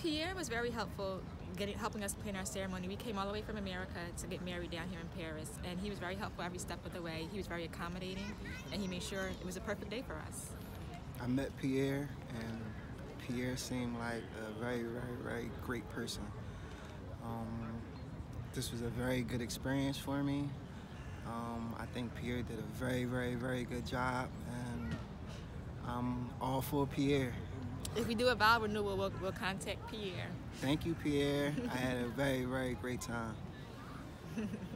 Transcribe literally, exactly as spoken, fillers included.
Pierre was very helpful, getting helping us plan our ceremony. We came all the way from America to get married down here in Paris, and he was very helpful every step of the way. He was very accommodating, and he made sure it was a perfect day for us. I met Pierre, and Pierre seemed like a very, very, very great person. Um, this was a very good experience for me. Um, I think Pierre did a very, very, very good job, and I'm all for Pierre. If we do a vow renewal, we'll, we'll contact Pierre. Thank you, Pierre. I had a very, very great time.